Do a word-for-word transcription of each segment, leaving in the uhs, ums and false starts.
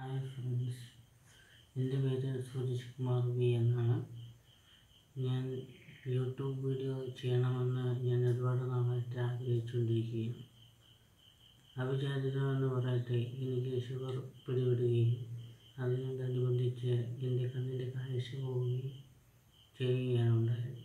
Hi friends, എൻ്റെ പേര് Suresh Kumar V എന്നാണ്. ഞാൻ യൂട്യൂബ് വീഡിയോ ചെയ്യണമെന്ന് ഞാൻ ഒരുപാട് നാളായിട്ട് ആഗ്രഹിച്ചുകൊണ്ടിരിക്കുകയാണ്. അവിചാരിതമെന്ന് പറയട്ടെ, എനിക്ക് ഷുഗർ പിടിപെടുകയും അതിനോടനുബന്ധിച്ച് എൻ്റെ കണ്ണിൻ്റെ കാഴ്ച പോവുകയും ചെയ്യുകയാണ് ഉണ്ടായത്.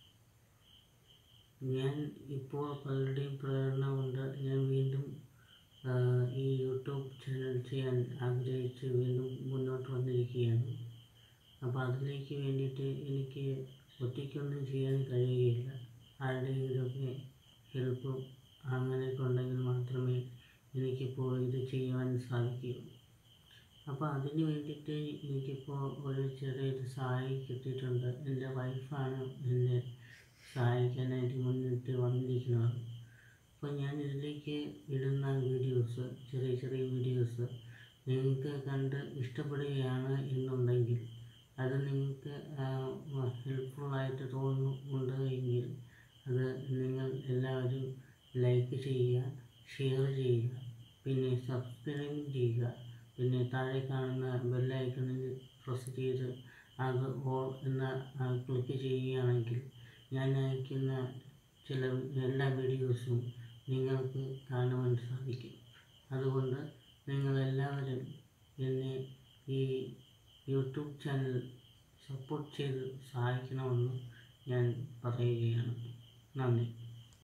ഞാൻ ഇപ്പോൾ പലരുടെയും പ്രേരണ കൊണ്ട് ഞാൻ വീണ്ടും ഈ യൂട്യൂബ് ചാനൽ ചെയ്യാൻ ആഗ്രഹിച്ച് വീണ്ടും മുന്നോട്ട് വന്നിരിക്കുകയാണ്. അപ്പോൾ അതിലേക്ക് വേണ്ടിയിട്ട് എനിക്ക് ഒറ്റയ്ക്കൊന്നും ചെയ്യാൻ കഴിയുകയില്ല. ആരുടെയെങ്കിലുമൊക്കെ ഹെൽപ്പ് അങ്ങനെയൊക്കെ ഉണ്ടെങ്കിൽ മാത്രമേ എനിക്കിപ്പോൾ ഇത് ചെയ്യുവാൻ സാധിക്കുകയുള്ളൂ. അപ്പോൾ അതിന് വേണ്ടിയിട്ട് എനിക്കിപ്പോൾ ഒരു ചെറിയൊരു സഹായം കിട്ടിയിട്ടുണ്ട്. എൻ്റെ വൈഫാണ് എന്നെ സഹായിക്കാനായിട്ട് മുന്നിട്ട് വന്നിരിക്കുന്നത്. അപ്പോൾ ഞാൻ ഇതിലേക്ക് ഇടുന്ന വീഡിയോസ്, ചെറിയ ചെറിയ വീഡിയോസ് നിങ്ങൾക്ക് കണ്ട് ഇഷ്ടപ്പെടുകയാണ് എന്നുണ്ടെങ്കിൽ, അത് നിങ്ങൾക്ക് ഹെൽപ്ഫുള്ളായിട്ട് തോന്നുന്നുണ്ട് എങ്കിൽ അത് നിങ്ങൾ എല്ലാവരും ലൈക്ക് ചെയ്യുക, ഷെയർ ചെയ്യുക, പിന്നെ സബ്സ്ക്രൈബ് ചെയ്യുക. പിന്നെ താഴെ കാണുന്ന ബെല്ലൈക്കണിൽ പ്രസ് ചെയ്ത് അത് ഓൾ എന്ന ക്ലിക്ക് ചെയ്യുകയാണെങ്കിൽ ഞാൻ അയക്കുന്ന ചില എല്ലാ വീഡിയോസും നിങ്ങൾക്ക് കാണുവാൻ സാധിക്കും. അതുകൊണ്ട് നിങ്ങളെല്ലാവരും എന്നെ ഈ യൂട്യൂബ് ചാനൽ സപ്പോർട്ട് ചെയ്ത് സഹായിക്കണമെന്ന് ഞാൻ പറയുകയാണ്. നന്ദി.